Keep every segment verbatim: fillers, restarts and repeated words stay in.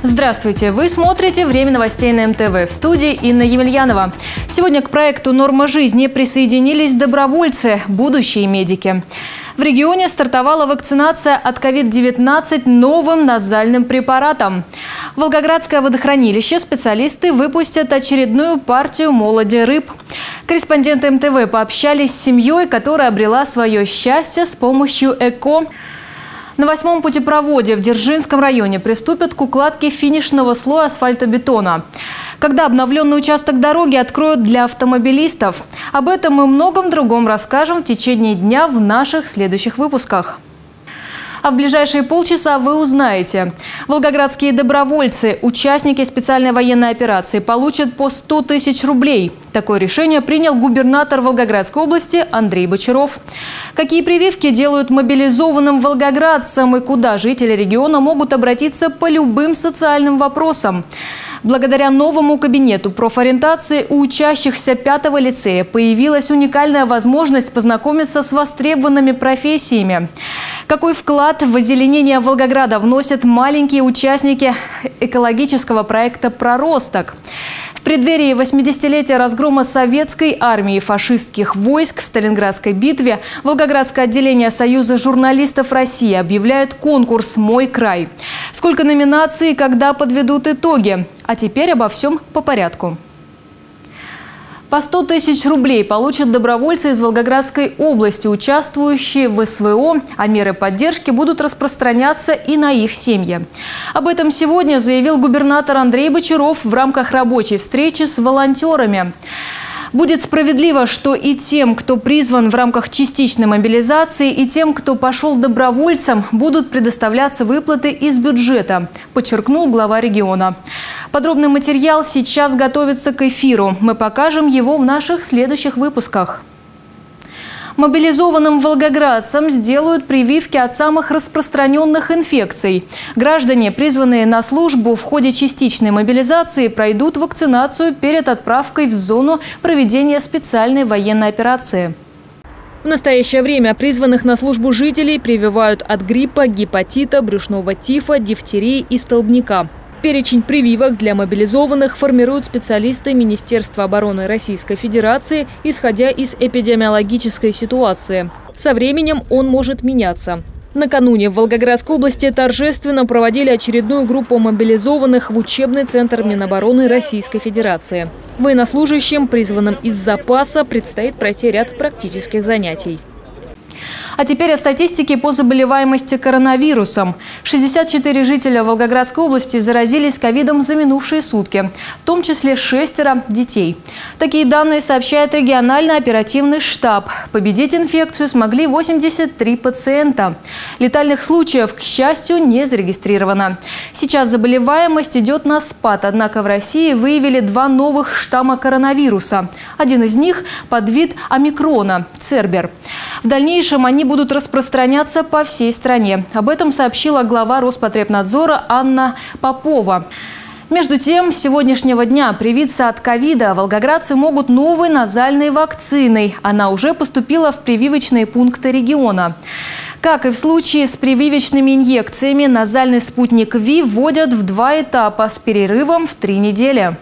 Здравствуйте! Вы смотрите «Время новостей» на эм тэ вэ. В студии Инна Емельянова. Сегодня к проекту «Норма жизни» присоединились добровольцы, будущие медики. В регионе стартовала вакцинация от ковид девятнадцать новым назальным препаратом. В Волгоградское водохранилище специалисты выпустят очередную партию молоди рыб. Корреспонденты эм тэ вэ пообщались с семьей, которая обрела свое счастье с помощью ЭКО. На восьмом путепроводе в Дзержинском районе приступят к укладке финишного слоя асфальтобетона. Когда обновленный участок дороги откроют для автомобилистов? Об этом и многом другом расскажем в течение дня в наших следующих выпусках. А в ближайшие полчаса вы узнаете. Волгоградские добровольцы, участники специальной военной операции, получат по сто тысяч рублей. Такое решение принял губернатор Волгоградской области Андрей Бочаров. Какие прививки делают мобилизованным волгоградцам и куда жители региона могут обратиться по любым социальным вопросам? Благодаря новому кабинету профориентации у учащихся пятого лицея появилась уникальная возможность познакомиться с востребованными профессиями. Какой вклад в озеленение Волгограда вносят маленькие участники экологического проекта «Проросток»? В преддверии восьмидесятилетия разгрома советской армии и фашистских войск в Сталинградской битве Волгоградское отделение Союза журналистов России объявляет конкурс «Мой край». Сколько номинаций и когда подведут итоги? А теперь обо всем по порядку. По сто тысяч рублей получат добровольцы из Волгоградской области, участвующие в эс вэ о, а меры поддержки будут распространяться и на их семьи. Об этом сегодня заявил губернатор Андрей Бочаров в рамках рабочей встречи с волонтерами. Будет справедливо, что и тем, кто призван в рамках частичной мобилизации, и тем, кто пошел добровольцем, будут предоставляться выплаты из бюджета, подчеркнул глава региона. Подробный материал сейчас готовится к эфиру. Мы покажем его в наших следующих выпусках. Мобилизованным волгоградцам сделают прививки от самых распространенных инфекций. Граждане, призванные на службу в ходе частичной мобилизации, пройдут вакцинацию перед отправкой в зону проведения специальной военной операции. В настоящее время призванных на службу жителей прививают от гриппа, гепатита, брюшного тифа, дифтерии и столбняка. Перечень прививок для мобилизованных формируют специалисты Министерства обороны Российской Федерации, исходя из эпидемиологической ситуации. Со временем он может меняться. Накануне в Волгоградской области торжественно проводили очередную группу мобилизованных в учебный центр Минобороны Российской Федерации. Военнослужащим, призванным из запаса, предстоит пройти ряд практических занятий. А теперь о статистике по заболеваемости коронавирусом. шестьдесят четыре жителя Волгоградской области заразились ковидом за минувшие сутки, в том числе шестеро детей. Такие данные сообщает региональный оперативный штаб. Победить инфекцию смогли восемьдесят три пациента. Летальных случаев, к счастью, не зарегистрировано. Сейчас заболеваемость идет на спад, однако в России выявили два новых штамма коронавируса. Один из них – подвид омикрона – Цербер. В дальнейшем они будут распространяться по всей стране. Об этом сообщила глава Роспотребнадзора Анна Попова. Между тем, с сегодняшнего дня привиться от ковида волгоградцы могут новой назальной вакциной. Она уже поступила в прививочные пункты региона. Как и в случае с прививочными инъекциями, назальный спутник ВИ вводят в два этапа с перерывом в три недели.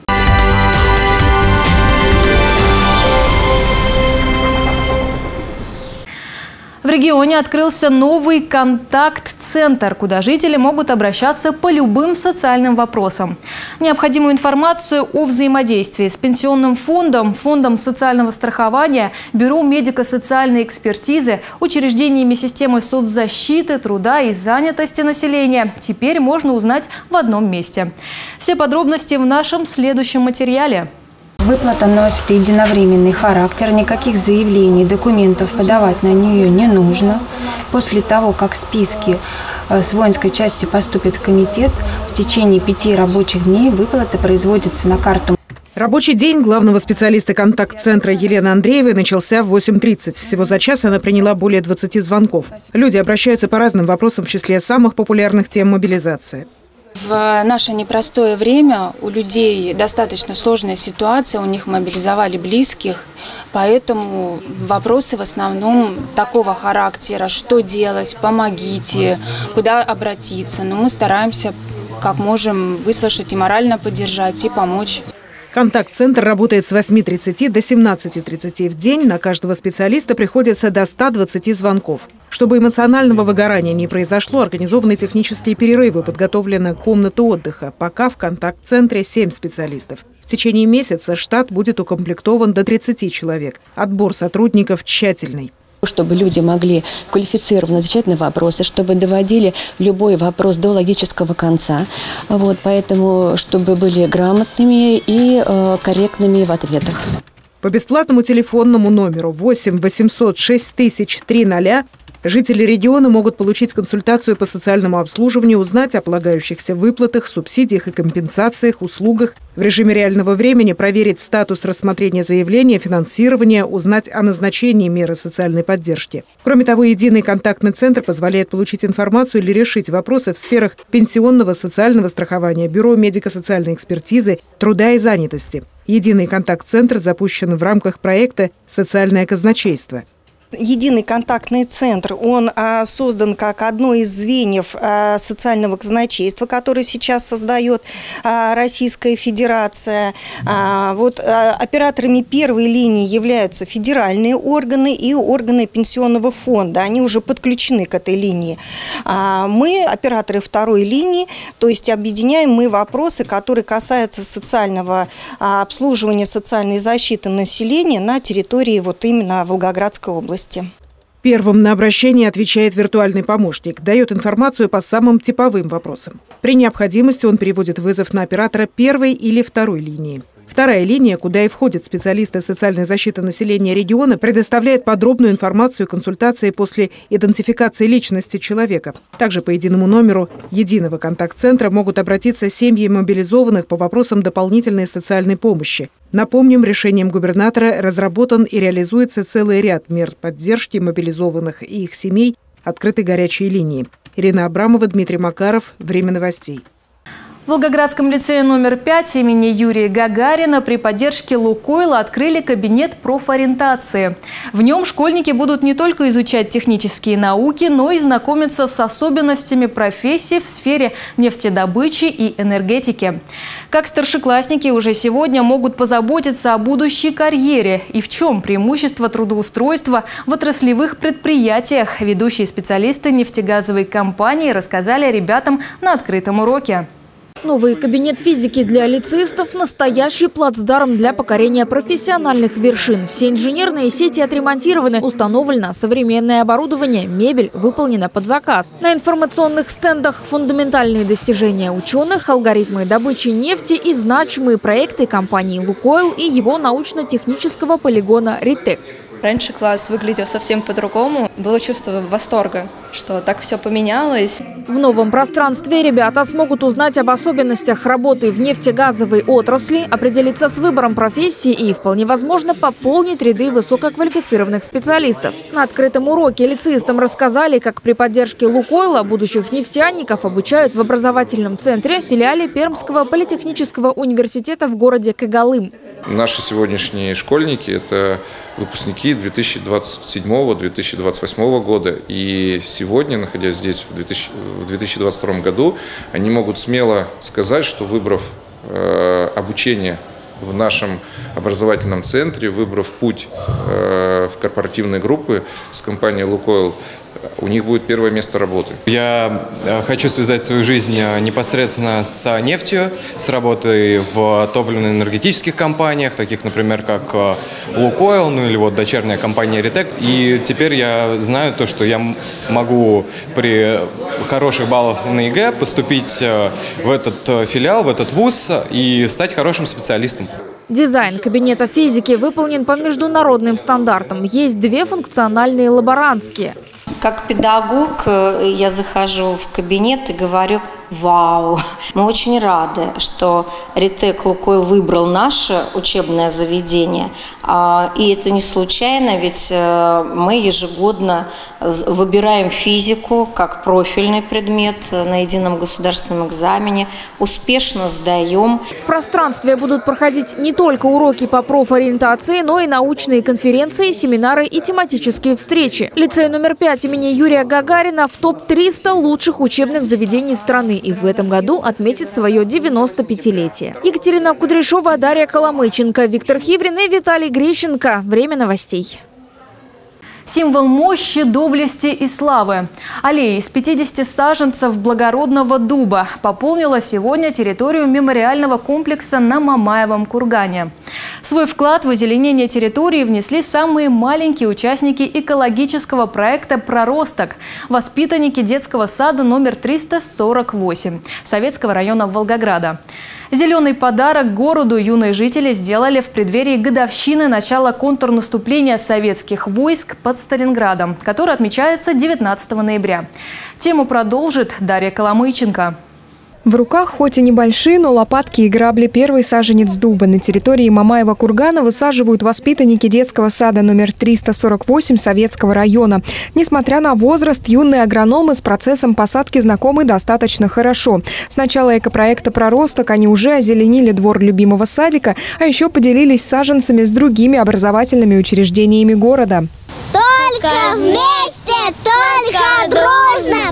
В регионе открылся новый контакт-центр, куда жители могут обращаться по любым социальным вопросам. Необходимую информацию о взаимодействии с Пенсионным фондом, Фондом социального страхования, Бюро медико-социальной экспертизы, учреждениями системы соцзащиты, труда и занятости населения теперь можно узнать в одном месте. Все подробности в нашем следующем материале. Выплата носит единовременный характер, никаких заявлений, документов подавать на нее не нужно. После того, как списки с воинской части поступят в комитет, в течение пяти рабочих дней выплата производится на карту. Рабочий день главного специалиста контакт-центра Елены Андреевой начался в восемь тридцать. Всего за час она приняла более двадцати звонков. Люди обращаются по разным вопросам в числе самых популярных тем мобилизации. В наше непростое время у людей достаточно сложная ситуация, у них мобилизовали близких, поэтому вопросы в основном такого характера: что делать, помогите, куда обратиться. Но мы стараемся как можем выслушать и морально поддержать, и помочь. Контакт-центр работает с восьми тридцати до семнадцати тридцати в день. На каждого специалиста приходится до ста двадцати звонков. Чтобы эмоционального выгорания не произошло, организованы технические перерывы, подготовлена комната отдыха. Пока в контакт-центре семь специалистов. В течение месяца штат будет укомплектован до тридцати человек. Отбор сотрудников тщательный. Чтобы люди могли квалифицированно отвечать на вопросы, чтобы доводили любой вопрос до логического конца. Вот, поэтому, чтобы были грамотными и э, корректными в ответах. По бесплатному телефонному номеру восемь восемьсот шесть тысяч триста жители региона могут получить консультацию по социальному обслуживанию, узнать о полагающихся выплатах, субсидиях и компенсациях, услугах, в режиме реального времени проверить статус рассмотрения заявления, финансирования, узнать о назначении меры социальной поддержки. Кроме того, единый контактный центр позволяет получить информацию или решить вопросы в сферах пенсионного, социального страхования, бюро медико-социальной экспертизы, труда и занятости. Единый контакт-центр запущен в рамках проекта «Социальное казначейство». Единый контактный центр, он а, создан как одно из звеньев а, социального казначейства, которое сейчас создает а, Российская Федерация. А, вот, а, операторами первой линии являются федеральные органы и органы пенсионного фонда. Они уже подключены к этой линии. А, мы, операторы второй линии, то есть объединяем мы вопросы, которые касаются социального а, обслуживания, социальной защиты населения на территории вот именно Волгоградской области. Первым на обращение отвечает виртуальный помощник, дает информацию по самым типовым вопросам. При необходимости он переводит вызов на оператора первой или второй линии. Вторая линия, куда и входят специалисты социальной защиты населения региона, предоставляет подробную информацию и консультации после идентификации личности человека. Также по единому номеру единого контакт-центра могут обратиться семьи мобилизованных по вопросам дополнительной социальной помощи. Напомним, решением губернатора разработан и реализуется целый ряд мер поддержки мобилизованных и их семей, открытой горячей линии. Ирина Абрамова, Дмитрий Макаров. Время новостей. В Волгоградском лицее номер пять имени Юрия Гагарина при поддержке «Лукойла» открыли кабинет профориентации. В нем школьники будут не только изучать технические науки, но и знакомиться с особенностями профессий в сфере нефтедобычи и энергетики. Как старшеклассники уже сегодня могут позаботиться о будущей карьере и в чем преимущество трудоустройства в отраслевых предприятиях, ведущие специалисты нефтегазовой компании рассказали ребятам на открытом уроке. Новый кабинет физики для лицеистов – настоящий плацдарм для покорения профессиональных вершин. Все инженерные сети отремонтированы, установлено современное оборудование, мебель выполнена под заказ. На информационных стендах фундаментальные достижения ученых, алгоритмы добычи нефти и значимые проекты компании «Лукойл» и его научно-технического полигона «Ритек». Раньше класс выглядел совсем по-другому. Было чувство восторга, что так все поменялось. В новом пространстве ребята смогут узнать об особенностях работы в нефтегазовой отрасли, определиться с выбором профессии и, вполне возможно, пополнить ряды высококвалифицированных специалистов. На открытом уроке лицеистам рассказали, как при поддержке «Лукойла» будущих нефтяников обучают в образовательном центре в филиале Пермского политехнического университета в городе Когалым. Наши сегодняшние школьники – это выпускники две тысячи двадцать седьмого — две тысячи двадцать восьмого года. И сегодня, находясь здесь в две тысячи двадцать втором году, они могут смело сказать, что выбрав э, обучение в нашем образовательном центре, выбрав путь э, в корпоративные группы с компанией «Лукойл», у них будет первое место работы. Я хочу связать свою жизнь непосредственно с нефтью, с работой в топливно-энергетических компаниях, таких, например, как «Лукойл», ну или вот дочерняя компания «Ритек». И теперь я знаю то, что я могу при хороших баллах на ЕГЭ поступить в этот филиал, в этот вуз и стать хорошим специалистом. Дизайн кабинета физики выполнен по международным стандартам. Есть две функциональные лаборантские. Как педагог я захожу в кабинет и говорю: вау, мы очень рады, что Ритек «Лукойл» выбрал наше учебное заведение. И это не случайно, ведь мы ежегодно выбираем физику как профильный предмет на едином государственном экзамене, успешно сдаем. В пространстве будут проходить не только уроки по профориентации, но и научные конференции, семинары и тематические встречи. Лицей номер пять имени Юрия Гагарина в топ триста лучших учебных заведений страны. Отечественной и в этом году отметит свое девяносто-пятилетие. Екатерина Кудряшова, Дарья Коломыченко, Виктор Хиврин и Виталий Грищенко. Время новостей. Символ мощи, доблести и славы. Аллея из пятидесяти саженцев благородного дуба пополнила сегодня территорию мемориального комплекса на Мамаевом кургане. Свой вклад в озеленение территории внесли самые маленькие участники экологического проекта «Проросток» – воспитанники детского сада номер триста сорок восемь Советского района Волгограда. Зеленый подарок городу юные жители сделали в преддверии годовщины начала контрнаступления советских войск под Сталинградом, который отмечается девятнадцатого ноября. Тему продолжит Дарья Коломыченко. В руках хоть и небольшие, но лопатки и грабли первый саженец дуба. На территории Мамаева кургана высаживают воспитанники детского сада номер триста сорок восемь Советского района. Несмотря на возраст, юные агрономы с процессом посадки знакомы достаточно хорошо. С начала экопроекта «Проросток» они уже озеленили двор любимого садика, а еще поделились саженцами с другими образовательными учреждениями города. Только вместе, только дружно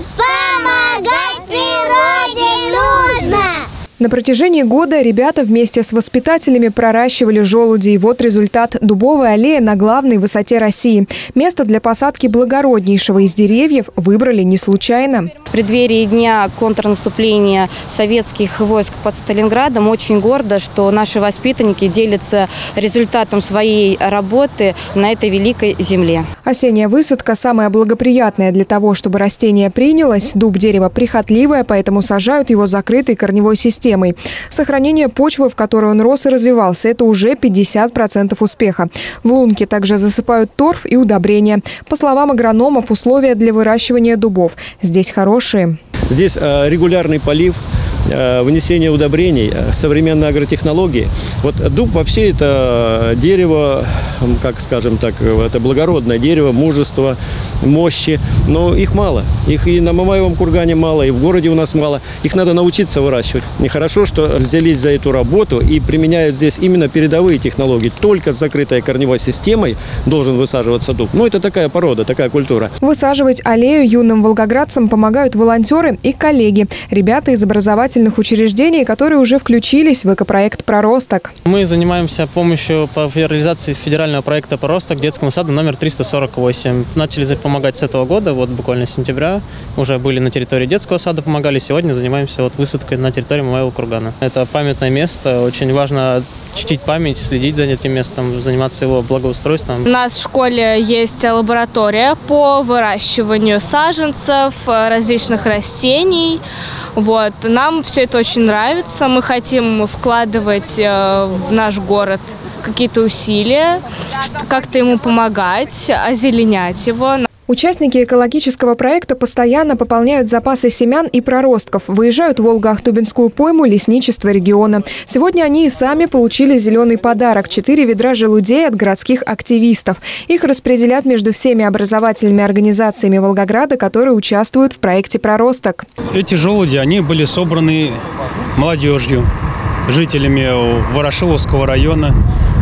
помогать природе нужно. На протяжении года ребята вместе с воспитателями проращивали желуди. И вот результат – дубовая аллея на главной высоте России. Место для посадки благороднейшего из деревьев выбрали не случайно. В преддверии дня контрнаступления советских войск под Сталинградом очень гордо, что наши воспитанники делятся результатом своей работы на этой великой земле. Осенняя высадка самая благоприятная для того, чтобы растение принялось. Дуб – дерево прихотливое, поэтому сажают его закрытой корневой системой. Сохранение почвы, в которой он рос и развивался – это уже пятьдесят процентов успеха. В лунки также засыпают торф и удобрения. По словам агрономов, условия для выращивания дубов здесь хорошие. Здесь регулярный полив, внесение удобрений, современные агротехнологии. Вот дуб вообще это дерево, как скажем так, это благородное дерево, мужество, мощи. Но их мало. Их и на Мамаевом кургане мало, и в городе у нас мало. Их надо научиться выращивать. И хорошо, что взялись за эту работу и применяют здесь именно передовые технологии. Только с закрытой корневой системой должен высаживаться дуб. Ну, это такая порода, такая культура. Высаживать аллею юным волгоградцам помогают волонтеры и коллеги. Ребята из образовательных учреждений, которые уже включились в экопроект «Проросток». Мы занимаемся помощью по реализации федерального проекта «Проросток» детскому саду номер триста сорок восемь. Начали помогать с этого года, вот буквально с сентября. Уже были на территории детского сада, помогали. Сегодня занимаемся вот высадкой на территории Мамаева кургана. Это памятное место, очень важно чтить память, следить за этим местом, заниматься его благоустройством. У нас в школе есть лаборатория по выращиванию саженцев, различных растений. Вот. Нам все это очень нравится. Мы хотим вкладывать в наш город какие-то усилия, как-то ему помогать, озеленять его. Участники экологического проекта постоянно пополняют запасы семян и проростков, выезжают в Волго-Ахтубинскую пойму лесничества региона. Сегодня они и сами получили зеленый подарок – четыре ведра желудей от городских активистов. Их распределят между всеми образовательными организациями Волгограда, которые участвуют в проекте «Проросток». Эти желуди, они были собраны молодежью, жителями Ворошиловского района,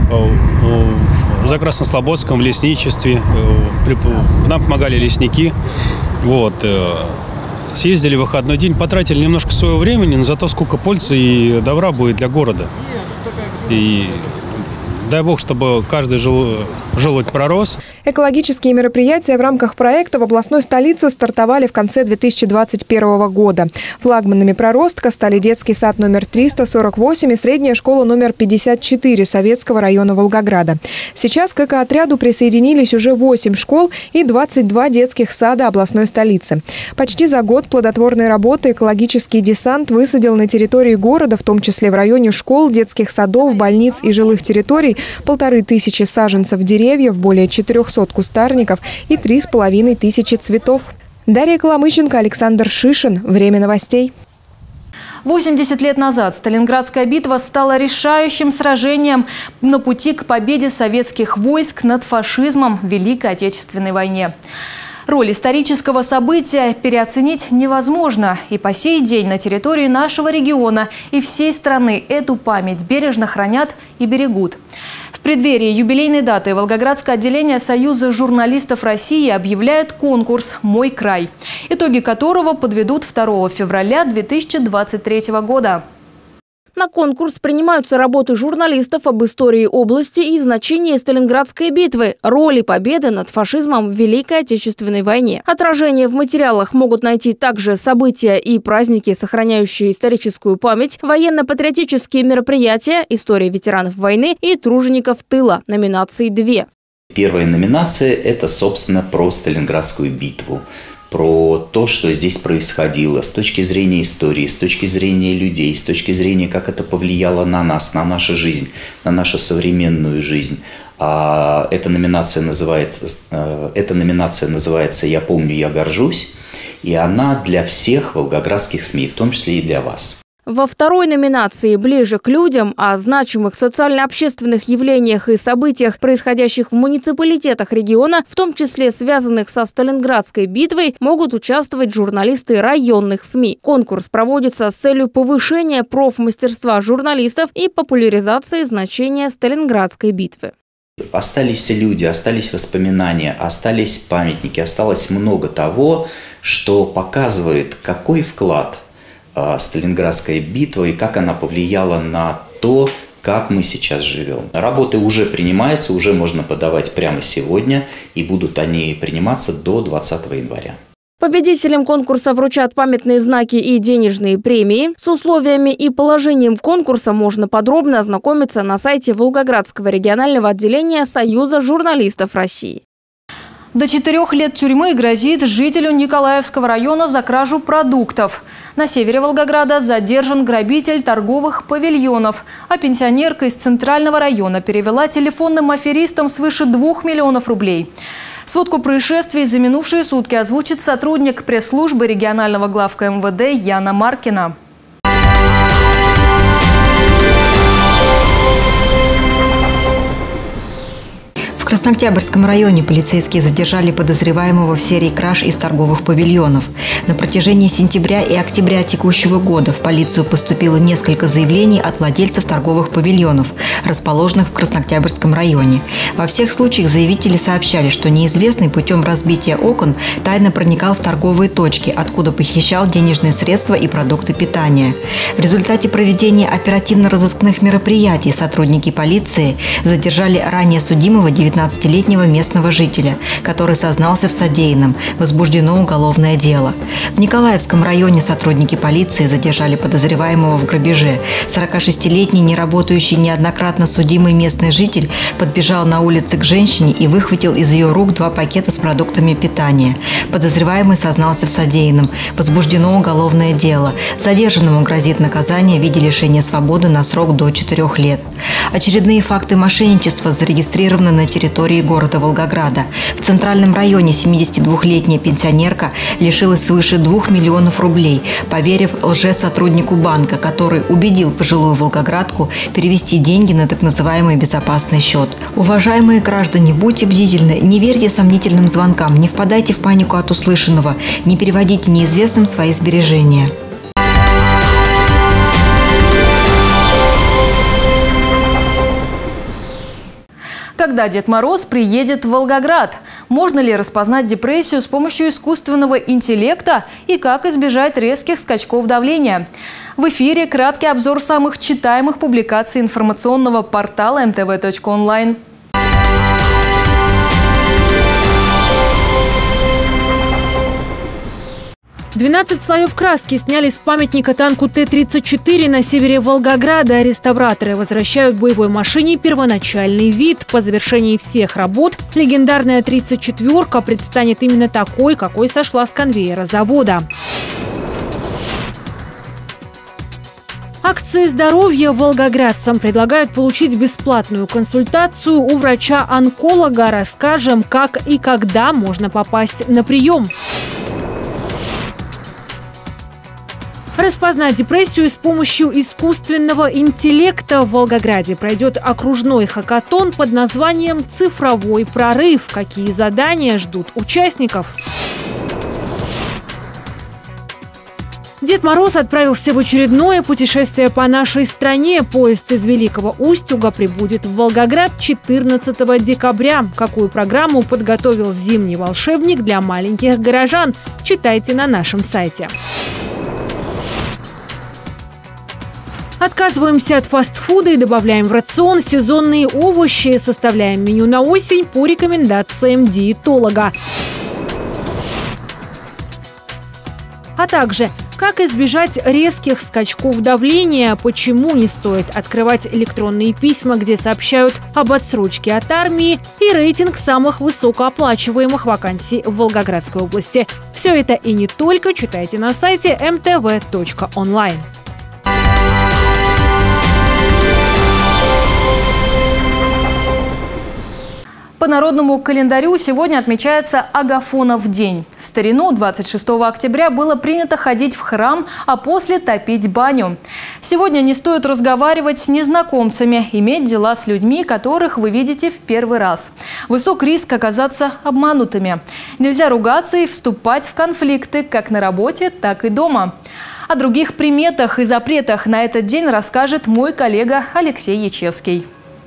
за Краснослободском в лесничестве. Нам помогали лесники. Вот. Съездили в выходной день, потратили немножко своего времени, но зато сколько пользы и добра будет для города. И дай бог, чтобы каждый желудь пророс. Экологические мероприятия в рамках проекта в областной столице стартовали в конце две тысячи двадцать первого года. Флагманами «Проростка» стали детский сад номер триста сорок восемь и средняя школа номер пятьдесят четыре Советского района Волгограда. Сейчас к экоотряду присоединились уже восемь школ и двадцать два детских сада областной столицы. Почти за год плодотворной работы экологический десант высадил на территории города, в том числе в районе школ, детских садов, больниц и жилых территорий, полторы тысячи саженцев деревьев, более четырехсот кустарников и три с половиной тысячи цветов. Дарья Коломыченко, Александр Шишин. Время новостей. восемьдесят лет назад Сталинградская битва стала решающим сражением на пути к победе советских войск над фашизмом в Великой Отечественной войне. Роль исторического события переоценить невозможно. И по сей день на территории нашего региона и всей страны эту память бережно хранят и берегут. В преддверии юбилейной даты Волгоградское отделение Союза журналистов России объявляет конкурс «Мой край», итоги которого подведут второго февраля две тысячи двадцать третьего года. На конкурс принимаются работы журналистов об истории области и значении Сталинградской битвы, роли победы над фашизмом в Великой Отечественной войне. Отражение в материалах могут найти также события и праздники, сохраняющие историческую память, военно-патриотические мероприятия, история ветеранов войны и тружеников тыла. Номинации две. Первая номинация – это, собственно, про Сталинградскую битву. Про то, что здесь происходило с точки зрения истории, с точки зрения людей, с точки зрения, как это повлияло на нас, на нашу жизнь, на нашу современную жизнь. А эта номинация называется, эта номинация называется «Я помню, я горжусь», и она для всех волгоградских СМИ, в том числе и для вас. Во второй номинации «Ближе к людям» о значимых социально-общественных явлениях и событиях, происходящих в муниципалитетах региона, в том числе связанных со Сталинградской битвой, могут участвовать журналисты районных СМИ. Конкурс проводится с целью повышения профмастерства журналистов и популяризации значения Сталинградской битвы. Остались люди, остались воспоминания, остались памятники, осталось много того, что показывает, какой вклад Сталинградская битва и как она повлияла на то, как мы сейчас живем. Работы уже принимаются, уже можно подавать прямо сегодня, и будут они приниматься до двадцатого января. Победителям конкурса вручат памятные знаки и денежные премии. С условиями и положением конкурса можно подробно ознакомиться на сайте Волгоградского регионального отделения Союза журналистов России. До четырех лет тюрьмы грозит жителю Николаевского района за кражу продуктов. На севере Волгограда задержан грабитель торговых павильонов, а пенсионерка из Центрального района перевела телефонным аферистам свыше двух миллионов рублей. Сводку происшествий за минувшие сутки озвучит сотрудник пресс-службы регионального главка эм вэ дэ Яна Маркина. В Краснооктябрьском районе полицейские задержали подозреваемого в серии краж из торговых павильонов. На протяжении сентября и октября текущего года в полицию поступило несколько заявлений от владельцев торговых павильонов, расположенных в Краснооктябрьском районе. Во всех случаях заявители сообщали, что неизвестный путем разбития окон тайно проникал в торговые точки, откуда похищал денежные средства и продукты питания. В результате проведения оперативно-розыскных мероприятий сотрудники полиции задержали ранее судимого девятнадцатилетнего местного жителя, который сознался в содеянном. Возбуждено уголовное дело. В Николаевском районе сотрудники полиции задержали подозреваемого в грабеже. сорокашестилетний, неработающий, неоднократно судимый местный житель подбежал на улице к женщине и выхватил из ее рук два пакета с продуктами питания. Подозреваемый сознался в содеянном. Возбуждено уголовное дело. Задержанному грозит наказание в виде лишения свободы на срок до четырех лет. Очередные факты мошенничества зарегистрированы на территории города Волгограда. В Центральном районе семидесятидвухлетняя пенсионерка лишилась свыше двух миллионов рублей, поверив лжесотруднику банка, который убедил пожилую волгоградку перевести деньги на так называемый безопасный счет. Уважаемые граждане, будьте бдительны, не верьте сомнительным звонкам, не впадайте в панику от услышанного, не переводите неизвестным свои сбережения. Когда Дед Мороз приедет в Волгоград? Можно ли распознать депрессию с помощью искусственного интеллекта и как избежать резких скачков давления? В эфире краткий обзор самых читаемых публикаций информационного портала эм тэ вэ точка онлайн. двенадцать слоев краски сняли с памятника танку Т тридцать четыре на севере Волгограда. Реставраторы возвращают боевой машине первоначальный вид. По завершении всех работ легендарная тридцать четвёрка предстанет именно такой, какой сошла с конвейера завода. Акции здоровья волгоградцам предлагают получить бесплатную консультацию у врача-онколога. Расскажем, как и когда можно попасть на прием. Распознать депрессию с помощью искусственного интеллекта. В Волгограде пройдет окружной хакатон под названием «Цифровой прорыв». Какие задания ждут участников? Дед Мороз отправился в очередное путешествие по нашей стране. Поезд из Великого Устюга прибудет в Волгоград четырнадцатого декабря. Какую программу подготовил зимний волшебник для маленьких горожан? Читайте на нашем сайте. Отказываемся от фастфуда и добавляем в рацион сезонные овощи. Составляем меню на осень по рекомендациям диетолога. А также, как избежать резких скачков давления, почему не стоит открывать электронные письма, где сообщают об отсрочке от армии, и рейтинг самых высокооплачиваемых вакансий в Волгоградской области. Все это и не только читайте на сайте эм тэ вэ точка онлайн. По народному календарю сегодня отмечается Агафонов день. В старину двадцать шестого октября было принято ходить в храм, а после топить баню. Сегодня не стоит разговаривать с незнакомцами, иметь дела с людьми, которых вы видите в первый раз. Высок риск оказаться обманутыми. Нельзя ругаться и вступать в конфликты как на работе, так и дома. О других приметах и запретах на этот день расскажет мой коллега Алексей Ячевский.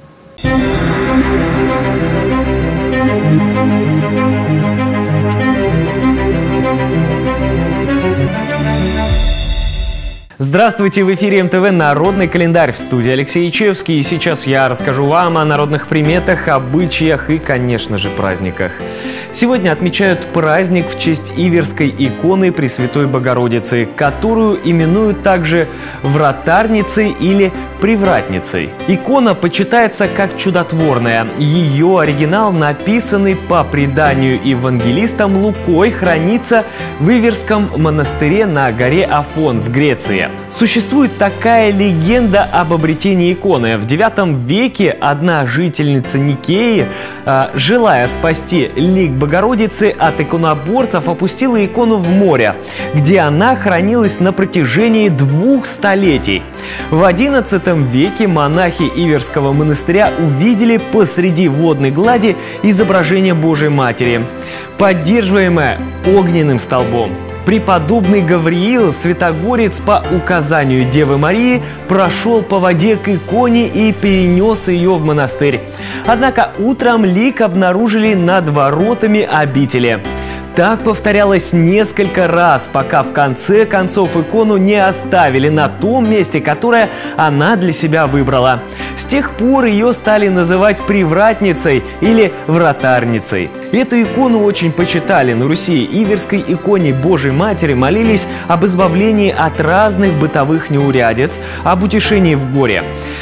Здравствуйте! В эфире эм тэ вэ «Народный календарь», в студии Алексей Ячевский. И сейчас я расскажу вам о народных приметах, обычаях и, конечно же, праздниках. Сегодня отмечают праздник в честь Иверской иконы Пресвятой Богородицы, которую именуют также вратарницей или привратницей. Икона почитается как чудотворная. Ее оригинал, написанный по преданию евангелистом Лукой, хранится в Иверском монастыре на горе Афон в Греции. Существует такая легенда об обретении иконы. В девятом веке одна жительница Никеи, желая спасти лик Богородицы от иконоборцев, опустила икону в море, где она хранилась на протяжении двух столетий. В одиннадцатом веке монахи Иверского монастыря увидели посреди водной глади изображение Божией Матери, поддерживаемое огненным столбом. Преподобный Гавриил, святогорец, по указанию Девы Марии прошел по воде к иконе и перенес ее в монастырь. Однако утром лик обнаружили над воротами обители. Так повторялось несколько раз, пока в конце концов икону не оставили на том месте, которое она для себя выбрала. С тех пор ее стали называть привратницей или вратарницей. Эту икону очень почитали на Руси. Иверской иконе Божией Матери молились об избавлении от разных бытовых неурядиц, об утешении в горе.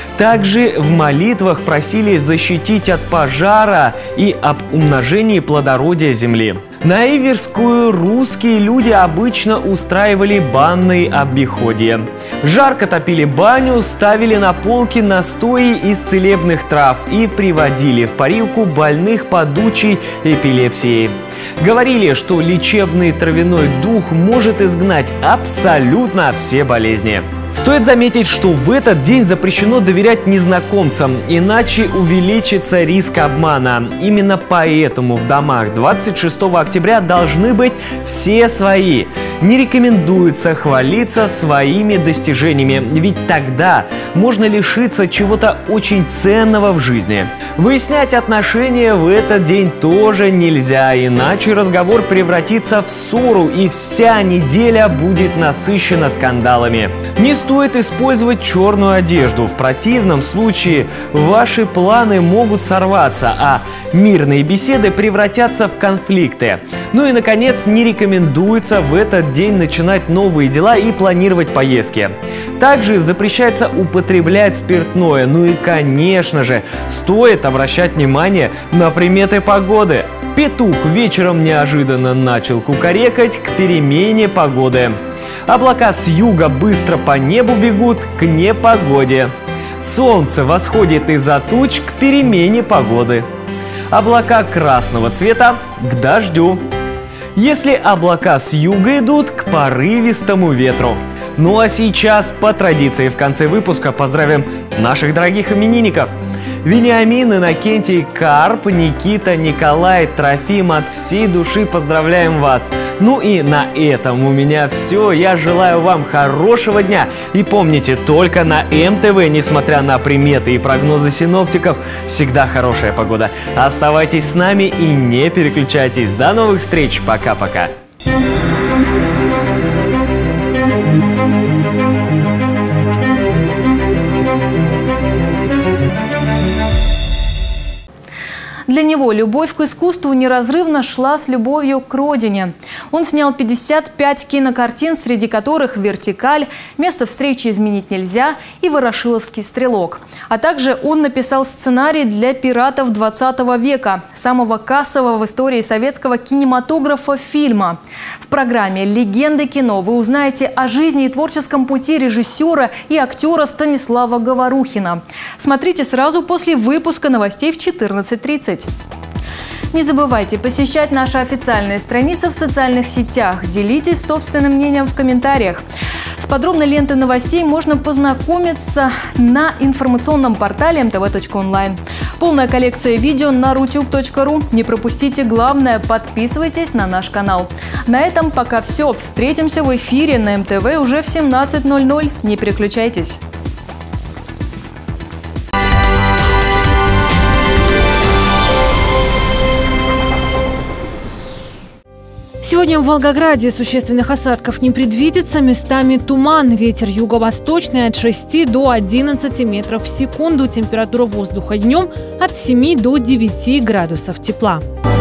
Также в молитвах просили защитить от пожара и об умножении плодородия земли. На Иверскую русские люди обычно устраивали банные обиходья. Жарко топили баню, ставили на полки настои из целебных трав и приводили в парилку больных падучей эпилепсией. Говорили, что лечебный травяной дух может изгнать абсолютно все болезни. Стоит заметить, что в этот день запрещено доверять незнакомцам, иначе увеличится риск обмана. Именно поэтому в домах двадцать шестого октября должны быть все свои. Не рекомендуется хвалиться своими достижениями, ведь тогда можно лишиться чего-то очень ценного в жизни. Выяснять отношения в этот день тоже нельзя, иначе разговор превратится в ссору, и вся неделя будет насыщена скандалами. Не стоит использовать черную одежду. В противном случае ваши планы могут сорваться, а мирные беседы превратятся в конфликты. Ну и, наконец, не рекомендуется в этот день начинать новые дела и планировать поездки. Также запрещается употреблять спиртное. Ну и, конечно же, стоит обращать внимание на приметы погоды. Петух вечером неожиданно начал кукарекать к перемене погоды. Облака с юга быстро по небу бегут к непогоде. Солнце восходит из-за туч к перемене погоды. Облака красного цвета к дождю. Если облака с юга идут к порывистому ветру. Ну а сейчас, по традиции, в конце выпуска поздравим наших дорогих именинников. Вениамин, Иннокентий, Карп, Никита, Николай, Трофим, от всей души поздравляем вас. Ну и на этом у меня все. Я желаю вам хорошего дня. И помните, только на эм тэ вэ, несмотря на приметы и прогнозы синоптиков, всегда хорошая погода. Оставайтесь с нами и не переключайтесь. До новых встреч. Пока-пока. Для него любовь к искусству неразрывно шла с любовью к родине. Он снял пятьдесят пять кинокартин, среди которых «Вертикаль», «Место встречи изменить нельзя» и «Ворошиловский стрелок». А также он написал сценарий для «Пиратов двадцатого века», самого кассового в истории советского кинематографа фильма. В программе «Легенды кино» вы узнаете о жизни и творческом пути режиссера и актера Станислава Говорухина. Смотрите сразу после выпуска новостей в четырнадцать тридцать. Не забывайте посещать наши официальные страницы в социальных сетях. Делитесь собственным мнением в комментариях. С подробной лентой новостей можно познакомиться на информационном портале эм тэ вэ точка онлайн. Полная коллекция видео на рутюб точка ру. Не пропустите главное, подписывайтесь на наш канал. На этом пока все. Встретимся в эфире на эм тэ вэ уже в семнадцать ноль ноль. Не переключайтесь. Сегодня в Волгограде существенных осадков не предвидится, местами туман. Ветер юго-восточный от шести до одиннадцати метров в секунду. Температура воздуха днем от семи до девяти градусов тепла.